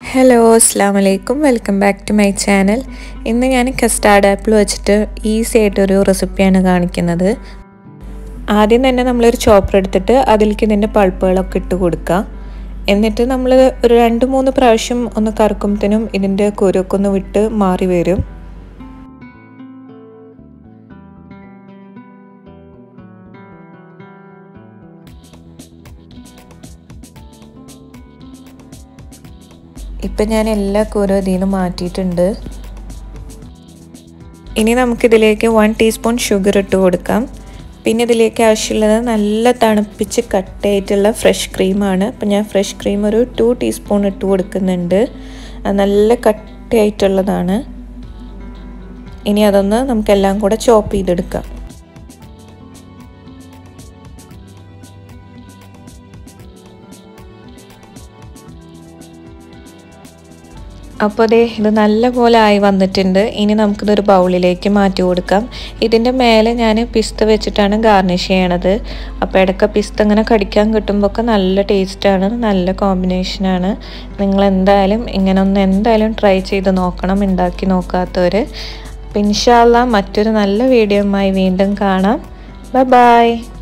Hello അസ്സലാമു അലൈക്കും welcome back to my channel. ഇന്ന് ഞാൻ കസ്റ്റാർഡ് ആപ്പിൾ വെച്ചിട്ട് ഈസി ആയിട്ടൊരു റെസിപ്പിയാണ് കാണിക്കുന്നത്. ആദ്യം തന്നെ നമ്മളൊരു ചോപ്പർ എടുത്തിട്ട് അതിലേക്ക് ഇതിൻ്റെ പൾപ്പുകളൊക്കെ ഇട്ട് കൊടുക്കുക. എന്നിട്ട് നമ്മൾ ഒരു 2-3 പ്രാവശ്യം ഒന്ന് കറക്കുമ്പോഴത്തേനും ഇതിൻ്റെ കുരുവൊക്കെ ഒന്ന് വിട്ട് മാറി വരും. ഇപ്പം ഞാൻ എല്ലാ കുരും ഇതിൽ നിന്ന് മാറ്റിയിട്ടുണ്ട്. ഇനി നമുക്കിതിലേക്ക് 1 ടീസ്പൂൺ ഷുഗർ ഇട്ട് കൊടുക്കാം. പിന്നെ ഇതിലേക്ക് ആവശ്യമുള്ളത് നല്ല തണുപ്പിച്ച് കട്ടയായിട്ടുള്ള ഫ്രഷ് ക്രീമാണ്. അപ്പം ഞാൻ ഫ്രഷ് ക്രീം ഒരു 2 ടീസ്പൂൺ ഇട്ട് കൊടുക്കുന്നുണ്ട്. നല്ല കട്ടയായിട്ടുള്ളതാണ്. ഇനി അതൊന്ന് നമുക്കെല്ലാം കൂടെ ചോപ്പ് ചെയ്തെടുക്കാം. അപ്പോൾ ഇത് നല്ലപോലെ ആയി വന്നിട്ടുണ്ട്. ഇനി നമുക്കിതൊരു ബൗളിലേക്ക് മാറ്റി കൊടുക്കാം. ഇതിൻ്റെ മേലെ ഞാൻ പിസ്ത വെച്ചിട്ടാണ് ഗാർണിഷ് ചെയ്യണത്. അപ്പോൾ ഇടയ്ക്ക് പിസ്ത ഇങ്ങനെ കടിക്കാൻ കിട്ടുമ്പോഴൊക്കെ നല്ല ടേസ്റ്റാണ്, നല്ല കോമ്പിനേഷനാണ്. നിങ്ങൾ എന്തായാലും ട്രൈ ചെയ്ത് നോക്കണം, ഉണ്ടാക്കി നോക്കാത്തവർ. അപ്പോൾ ഇൻഷാ അല്ലാഹ് മറ്റൊരു നല്ല വീഡിയോയുമായി വീണ്ടും കാണാം. ബൈ.